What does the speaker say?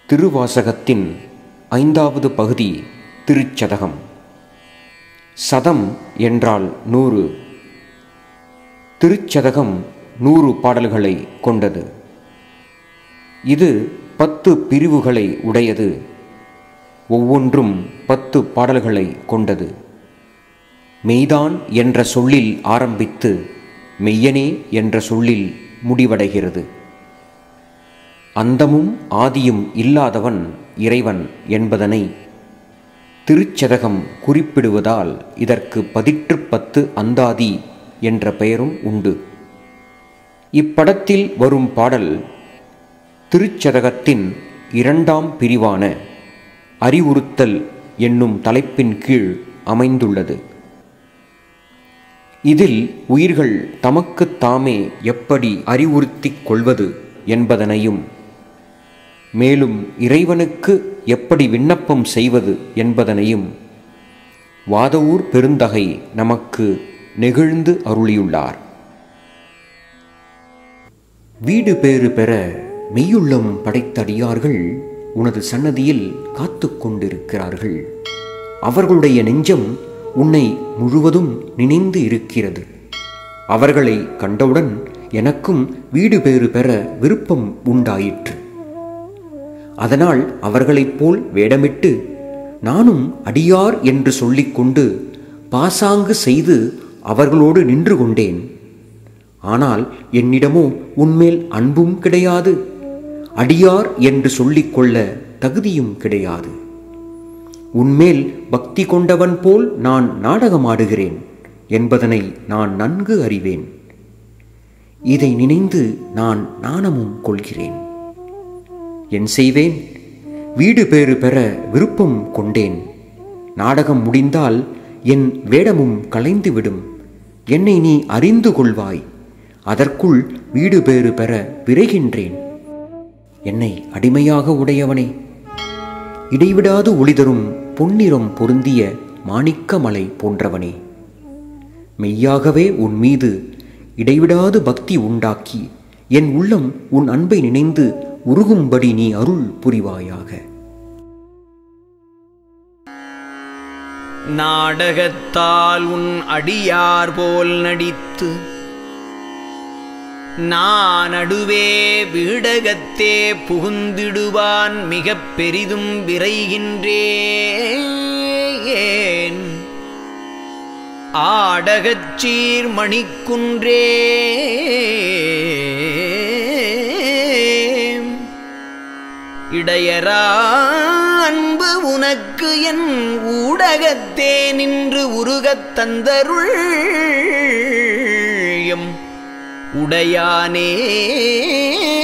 திருவாசகத்தின் 5வது பகுதி திருச்சதகம். சதம் என்றால் 100. திருச்சதகம் 100 பாடல்களை கொண்டது. இது 10 பிரிவுகளை உடையது. ஒவ்வொன்றும் 10 பாடல்களை கொண்டது. மெய்தான் என்ற சொல்லில் ஆரம்பித்து மெய்யனே என்ற சொல்லில் முடிவடைகிறது. அந்தமும் ஆதியும் இல்லாதவன் இறைவன் என்பதனை திருச்சதகம் குறிப்பிடுவதால் இதற்கு 10 அந்தாதி என்ற பெயரும் உண்டு. இப்படத்தில் வரும் பாடல் திருச்சதகத்தின் 2ஆம் பிரிவான அறிவுறுத்தல் என்னும் தலைப்பின் கீழ் அமைந்துள்ளது. இதில் உயிர்கள் தமக்குத் தாமே எப்படி அறிவுறுத்திக் கொள்வது என்பதனையும், மேலும் இறைவனுக்கு எப்படி விண்ணப்பம் செய்வது என்பதனையும் வாதவூர் பெருந்தகை நமக்கு நெகிழ்ந்து அருளியுள்ளார். வீடு பேறு பெற மெய்யுள்ளம் படைத்த அடியார்கள் உனது சன்னதியில் காத்து கொண்டிருக்கிறார்கள். அவர்களுடைய நெஞ்சம் உன்னை முழுவதும் நினைந்து இருக்கிறது. அவர்களை கண்டவுடன் எனக்கும் வீடு பேறு பெற விருப்பம் உண்டாயிற்று. அதனால் அவர்களைப் போல் வேடமிட்டு நானும் அடியார் என்று சொல்லிக்கொண்டு பாசாங்கு செய்து அவர்களோடு நின்று கொண்டேன். ஆனால் என்னிடமோ உன்மேல் அன்பும் கிடையாது, அடியார் என்று சொல்லிக்கொள்ள தகுதியும் கிடையாது. உன்மேல் பக்தி கொண்டவன் போல் நான் நாடகமாடுகிறேன் என்பதனை நான் நன்கு அறிவேன். இதை நினைந்து நான் நாணமும் கொள்கிறேன். என் செய்வேன்? வீடு பேறு பெற விருப்பம் கொண்டேன். நாடகம் முடிந்தால் என் வேடமும் கலைந்துவிடும். என்னை நீ அறிந்து கொள்வாய். அதற்குள் வீடு பேறு பெற விரைகின்றேன். என்னை அடிமையாக உடையவனே, இடைவிடாது ஒளிதரும் பொன்னிறம் பொருந்திய மாணிக்கமலை போன்றவனே, மெய்யாகவே உன் மீது இடைவிடாது பக்தி உண்டாக்கி என் உள்ளம் உன் அன்பை நினைந்து உருகும்படி நீ அருள் புரிவாயாக. நாடகத்தால் உன் அடியார் போல் நடித்து நான் நடுவே வீடகத்தே புகுந்திடுவான் மிகப் பெரிதும் விரைகின்றேன். ஆடகச்சீர் மணிக்குன்றே, இடையரா அன்பு உனக்கு என் ஊடகத்தே நின்று உருகத் தந்தருள் உடையானே.